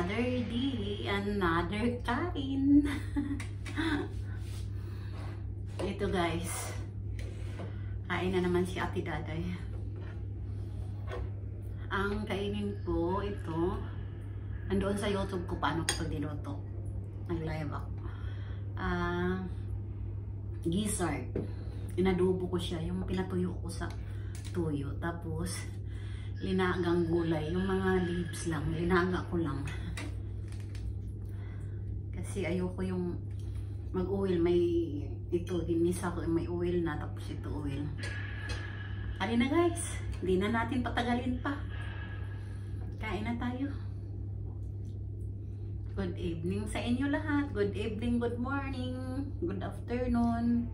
Another day, another kain. Ito guys, kain na naman si Ate Daday. Ang kainin ko ito, andoon sa YouTube ko paano ko ito diluto. Nag-live ako. Gizzard. Inadobo ko siya, yung pinatuyo ko sa tuyo. Tapos, linagang gulay. Yung mga leaves lang, linaga ko lang. Kasi ayoko yung mag-oil. May ito, ginisa ko, may oil na. Tapos ito oil. Halina na guys, hindi na natin patagalin pa. Kain na tayo. Good evening sa inyo lahat. Good evening, good morning, good afternoon.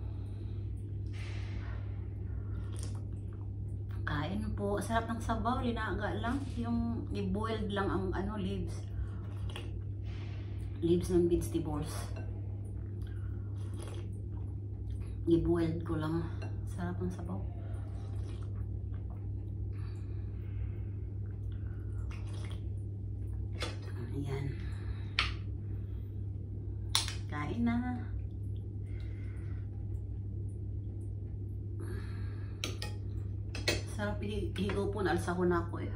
Kain po. Sarap ng sabaw. Linaga lang. Yung i-boiled lang ang leaves. Leaves ng vegetables. I-boiled ko lang. Sarap ng sabaw. Ayan. Kain na. Sarap higaw po, naalsa ko na ako eh.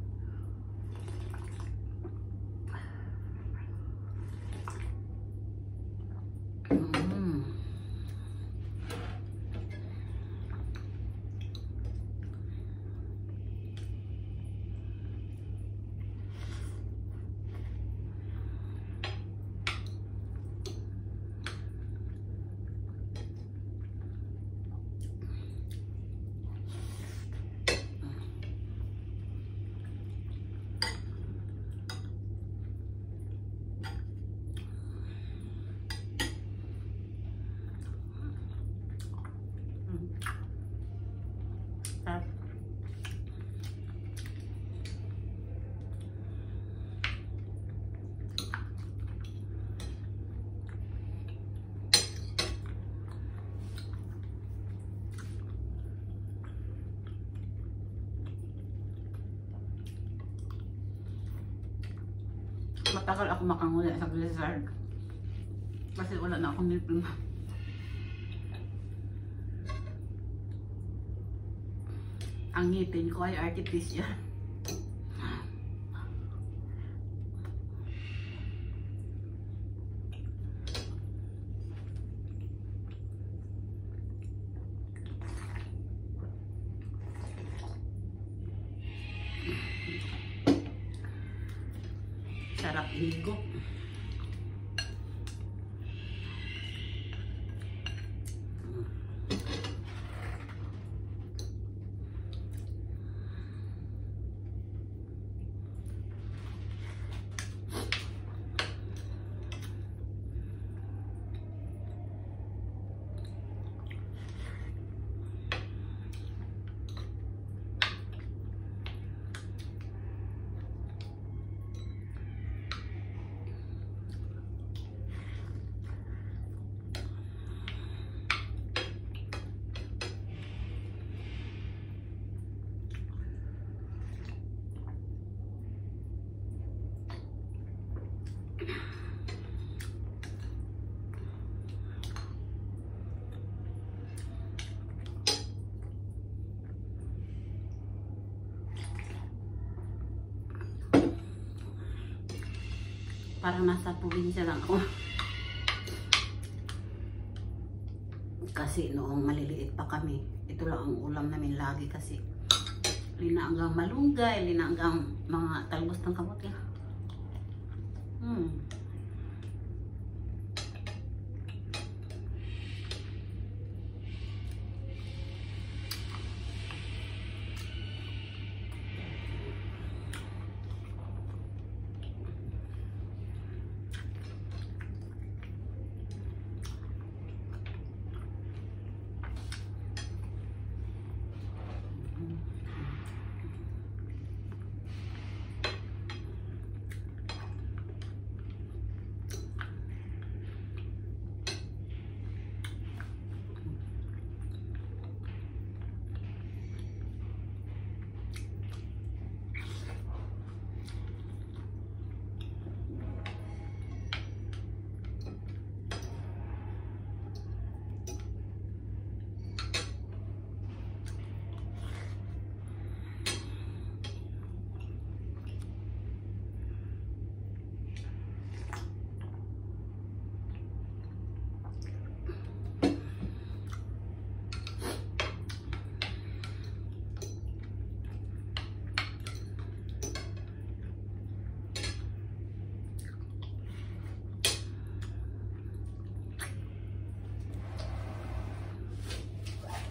Matagal ako makanguli sa Blizzard kasi wala na akong nilping. Ang ngipin ko ay artificial. Sarap higop. Parang nasa probinsya lang ako. Kasi noong maliliit pa kami, ito lang ang ulam namin lagi kasi linagang malunggay, linagang mga talbos ng kamote.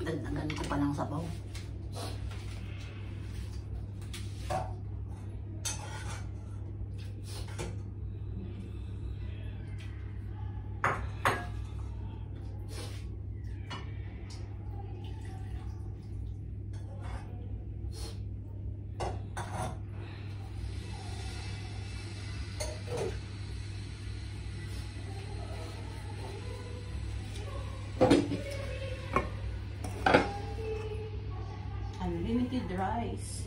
Dagdagan ko pa ng sabaw. Unlimited rice.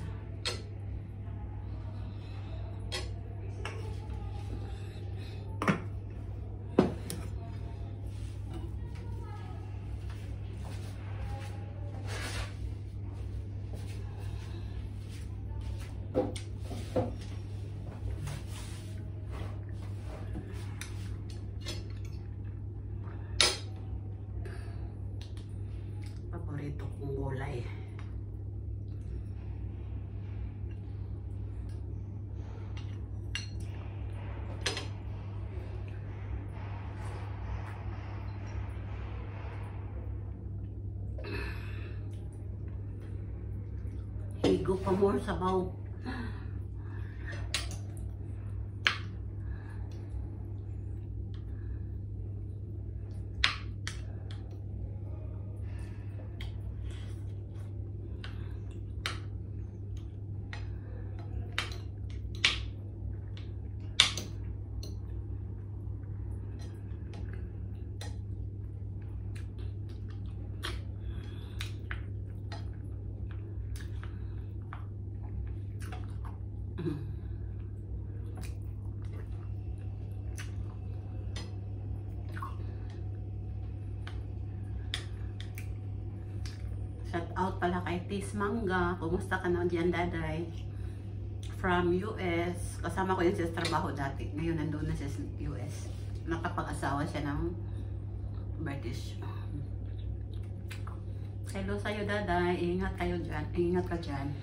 Paborito kong gulay. Higo pa more sabaw. Shout out pala kay Tis Manga. Kumusta ka na dyan, Daday? From US. Kasama ko yun sa trabaho dati. Ngayon nandun na sa US. Nakapag-asawa siya ng British. Hello sa'yo, Daday. Ingat kayo dyan. Ingat ka dyan.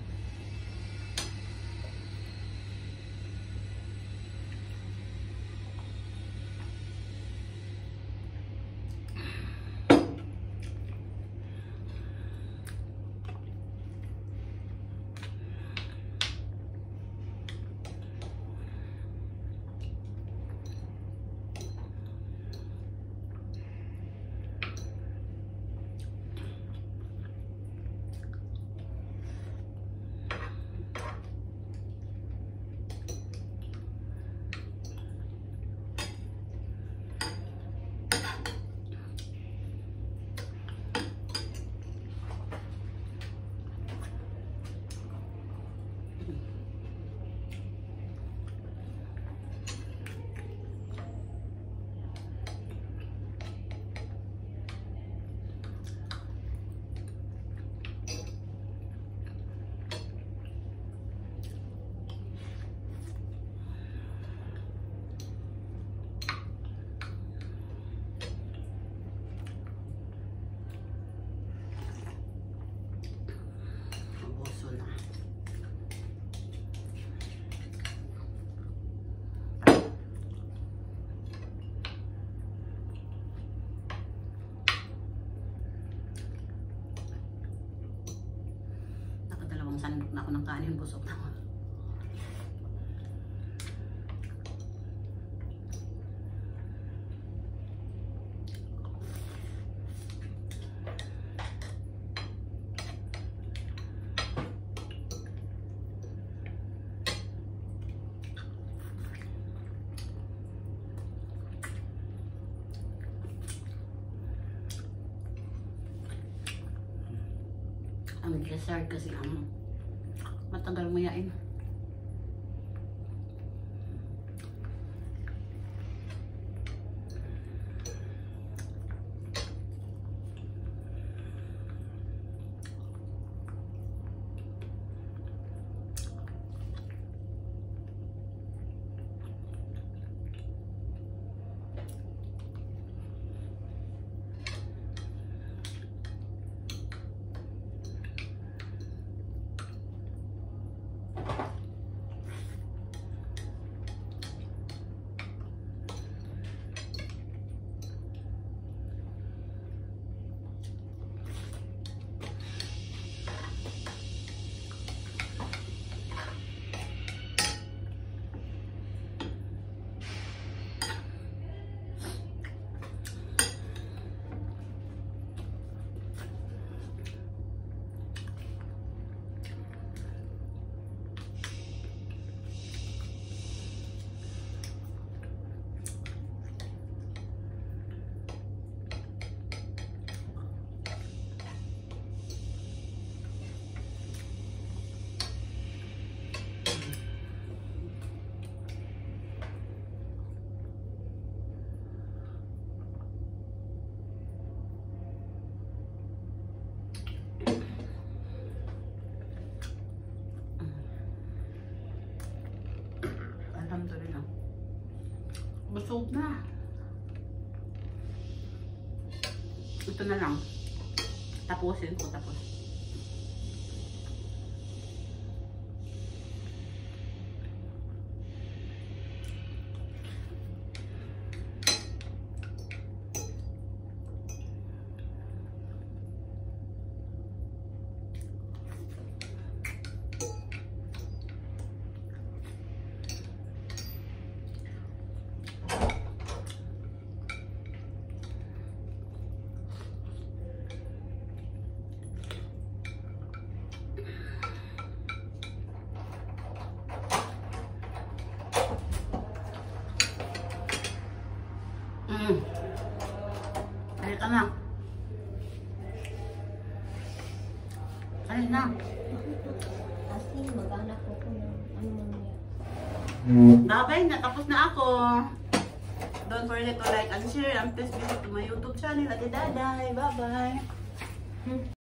Sandok na ako ng kanin, busog na ako. Ang dessert kasi ang matagal mayain. Tapos na. Ito na lang. Tapusin ko tapos. Kaya ka na. Kaya na. Kasi mag-anak ko ng ano man niya. Babay na. Tapos na ako. Don't forget to like and share and please visit to my YouTube channel. Ate Daday. Bye-bye.